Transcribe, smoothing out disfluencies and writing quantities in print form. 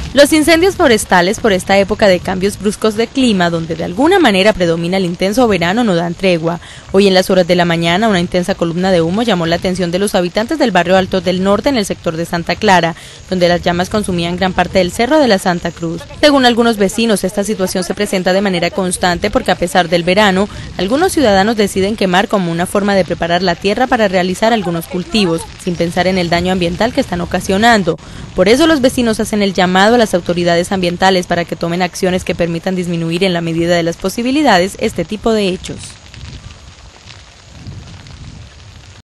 Los incendios forestales por esta época de cambios bruscos de clima, donde de alguna manera predomina el intenso verano, no dan tregua. Hoy en las horas de la mañana, una intensa columna de humo llamó la atención de los habitantes del barrio Alto del Norte en el sector de Santa Clara, donde las llamas consumían gran parte del Cerro de la Santa Cruz. Según algunos vecinos, esta situación se presenta de manera constante porque a pesar del verano, algunos ciudadanos deciden quemar como una forma de preparar la tierra para realizar algunos cultivos, sin pensar en el daño ambiental que están ocasionando. Por eso los vecinos hacen el llamado a las autoridades ambientales para que tomen acciones que permitan disminuir en la medida de las posibilidades este tipo de hechos.